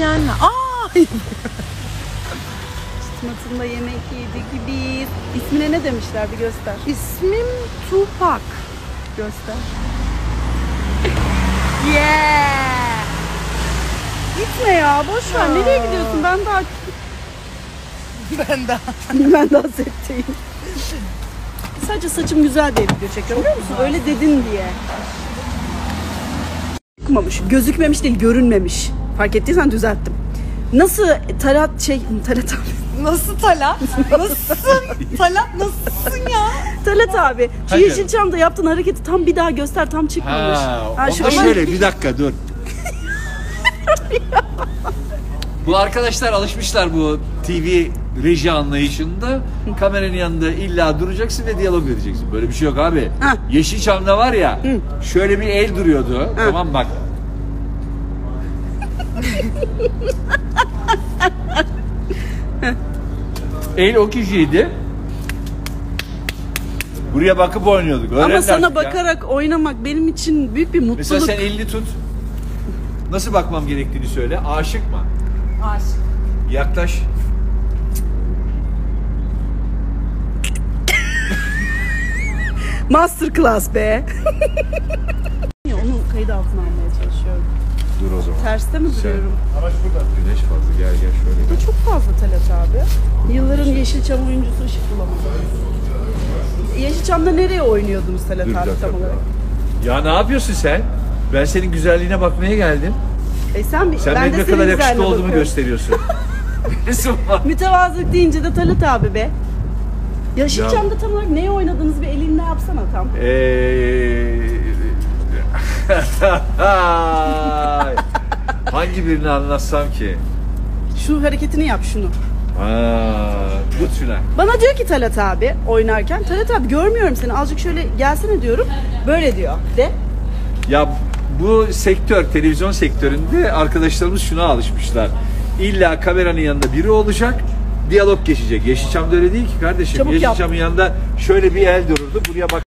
diyetisyenle. Matında yemek yedik biz. İsmine ne demişler bir göster. İsmim Tupac. Göster. Yeah. Gitme ya, boş ver. Nereye gidiyorsun? Ben daha ben daha setteyim. Sadece saçım güzel diye video çekiyorum, biliyor musun? Öyle dedin diye. Çıkmamış, gözükmemiş değil, görünmemiş. Fark ettiysen düzelttim. Nasıl Talat abi. Nasıl Talat? Nasılsın? Talat nasılsın ya? Talat abi, şu Yeşilçam'da yaptığın hareketi tam bir daha göster, tam çıkmamış. Şöyle bir dakika dur. Bu arkadaşlar alışmışlar bu TV reji anlayışında. Kameranın yanında illa duracaksın ve diyalog edeceksin. Böyle bir şey yok abi. Yeşilçam'da var ya, şöyle bir el duruyordu. Tamam bak. El o kişiydi. Buraya bakıp oynuyorduk. Ama sana bakarak oynamak benim için büyük bir mutluluk. Mesela sen elini tut. Nasıl bakmam gerektiğini söyle. Aşık mı? Aşık. Yaklaş. Masterclass be. Onu kayıt altına almaya çalışıyorum. Dur o zaman. Terste mi duruyorum? Güneş fazla, gel şöyle. Bu çok fazla Talat abi. Yılların Yeşilçam oyuncusu ışık bulamadı. Yeşilçam'da nereye oynuyordunuz Talat abi tam olarak? Ya ne yapıyorsun sen? Ben senin güzelliğine bakmaya geldim. Sen Sen benim ne kadar yakışıklı olduğumu gösteriyorsun. Mütevazılık deyince de Talat abi be. Yeşilçam'da tam olarak neye oynadınız, bir elinle yapsana tam. Hangi birini anlatsam ki? Şu hareketini yap, şunu. Tut şuna. Bana diyor ki Talat abi oynarken, Talat abi görmüyorum seni, azıcık şöyle gelsene diyorum. Böyle diyor de. Ya bu sektör, televizyon sektöründe arkadaşlarımız şuna alışmışlar. İlla kameranın yanında biri olacak, diyalog geçecek. Yeşilçam'da öyle değil ki kardeşim. Çabuk Yeşilçam'ın yanında şöyle bir el dururdu. Buraya bak.